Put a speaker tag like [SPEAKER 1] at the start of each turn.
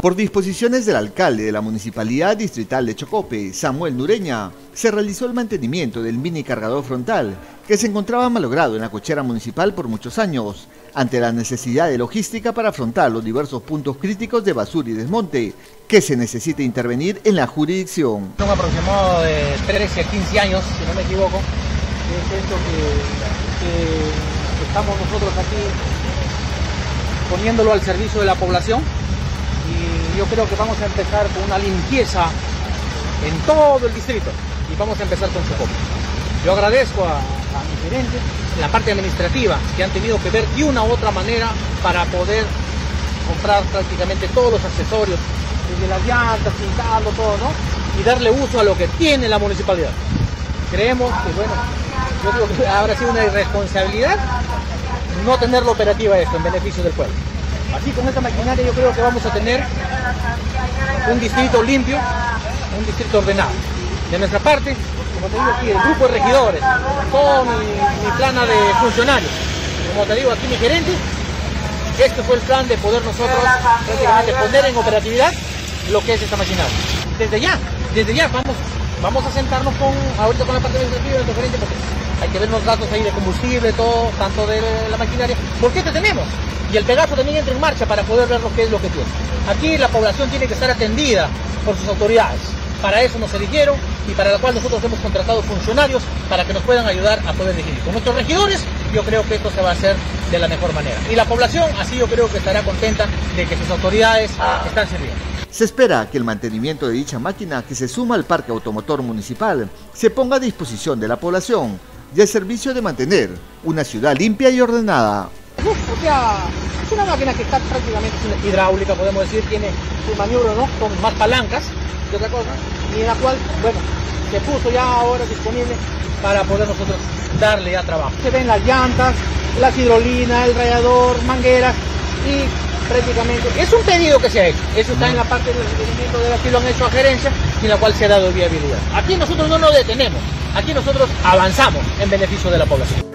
[SPEAKER 1] Por disposiciones del alcalde de la Municipalidad Distrital de Chocope, Samuel Nureña, se realizó el mantenimiento del mini cargador frontal que se encontraba malogrado en la cochera municipal por muchos años, ante la necesidad de logística para afrontar los diversos puntos críticos de basura y desmonte que se necesita intervenir en la jurisdicción.
[SPEAKER 2] Un aproximado de 13 a 15 años, si no me equivoco, es esto que estamos nosotros aquí poniéndolo al servicio de la población. Y yo creo que vamos a empezar con una limpieza en todo el distrito y vamos a empezar con Chocope. Yo agradezco a mi gerente, la parte administrativa, que han tenido que ver de una u otra manera para poder comprar prácticamente todos los accesorios, desde las llantas, pintarlo, todo, ¿no? Y darle uso a lo que tiene la municipalidad. Creemos que, bueno, yo creo que habrá sido una irresponsabilidad no tenerlo operativa esto en beneficio del pueblo. Así con esta maquinaria yo creo que vamos a tener un distrito limpio, un distrito ordenado. De nuestra parte, como te digo aquí, el grupo de regidores, todo mi plana de funcionarios, como te digo aquí mi gerente, este fue el plan de poder nosotros prácticamente poner en operatividad lo que es esta maquinaria. Desde ya vamos a sentarnos ahorita con la parte administrativa de nuestro gerente, porque hay que ver los datos ahí de combustible, todo, tanto de la maquinaria, porque te tenemos. Y el Pegaso también entra en marcha para poder ver lo que es lo que tiene. Aquí la población tiene que estar atendida por sus autoridades. Para eso nos eligieron y para lo cual nosotros hemos contratado funcionarios para que nos puedan ayudar a poder dirigir. Con nuestros regidores yo creo que esto se va a hacer de la mejor manera. Y la población así yo creo que estará contenta de que sus autoridades están sirviendo.
[SPEAKER 1] Se espera que el mantenimiento de dicha máquina, que se suma al parque automotor municipal, se ponga a disposición de la población y al servicio de mantener una ciudad limpia y ordenada.
[SPEAKER 2] O sea, es una máquina que está prácticamente hidráulica, podemos decir, tiene su maniobra, ¿no? Con más palancas que otra cosa, y en la cual, bueno, se puso ya ahora disponible para poder nosotros darle ya trabajo. Se ven las llantas, las hidrolinas, el radiador, mangueras, y prácticamente es un pedido que se ha hecho. Eso está en la parte del requerimiento de aquí, lo han hecho a gerencia, y en la cual se ha dado viabilidad. Aquí nosotros no nos detenemos, aquí nosotros avanzamos en beneficio de la población.